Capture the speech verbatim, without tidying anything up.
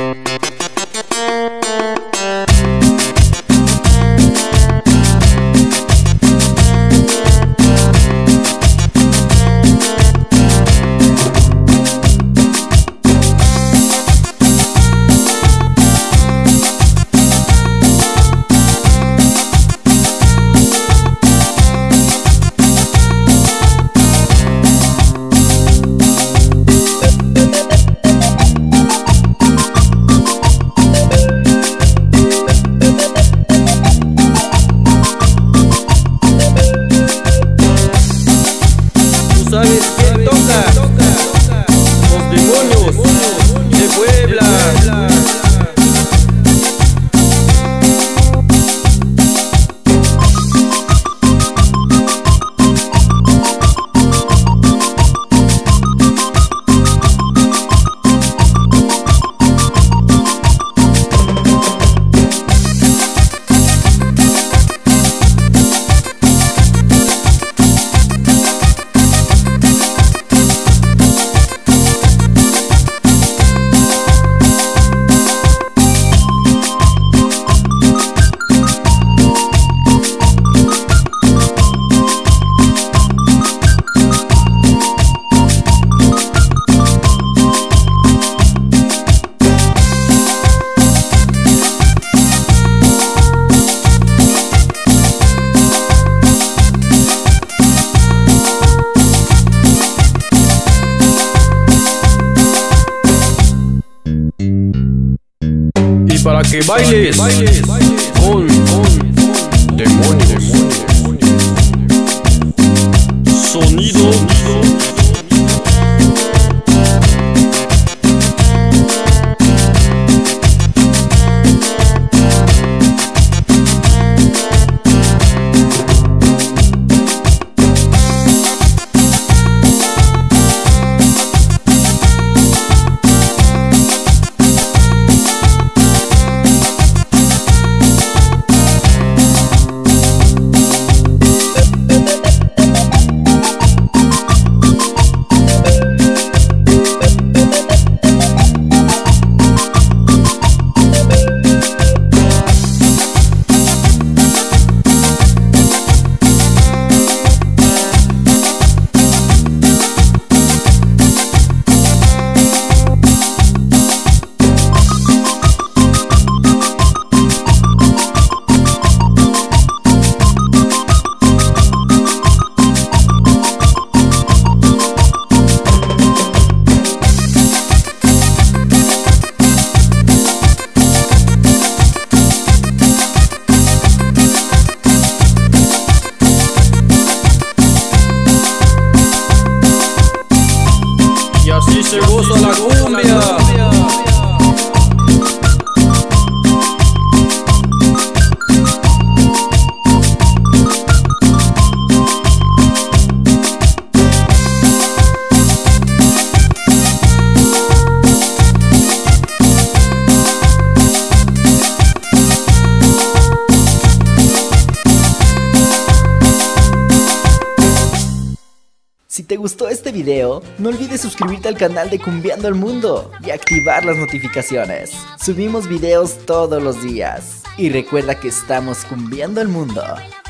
¿Sabes quién toca? Los demonios de Puebla. Y para que bailes, bailes con, con demonios, sonido. Y se goza la cumbia. Si te gustó este video, no olvides suscribirte al canal de Cumbiando el Mundo y activar las notificaciones. Subimos videos todos los días. Y recuerda que estamos cumbiando el mundo.